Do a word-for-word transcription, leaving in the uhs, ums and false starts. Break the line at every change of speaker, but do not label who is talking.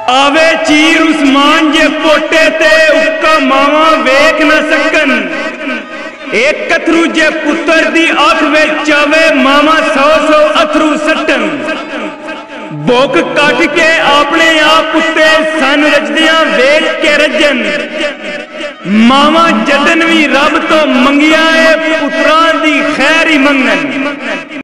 आवे चीर उस्मान जे पोटे ते उक्का मावा वेख न सकन। एक कथरू जे पुत्र दी अख विच आवे मामा सौ सौ अथरू सट्टन। भुख कट के अपने आप उत्ते सन रजदियां वेख के रजन। मावा जदन भी रब तो मंगिया है पुत्रां दी खैर ही मंगन।